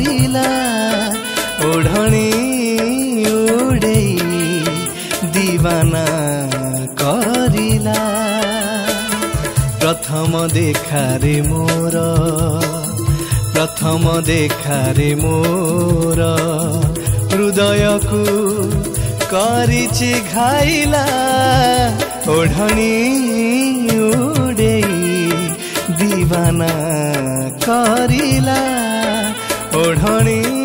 करिला ओढ़णी उड़ेई दीवाना करिला प्रथम देखारे मोर प्रथम देखारे मोर हृदय को करिछि घाइला ओढ़णी उड़ेई दीवाना करिला ओढ़णी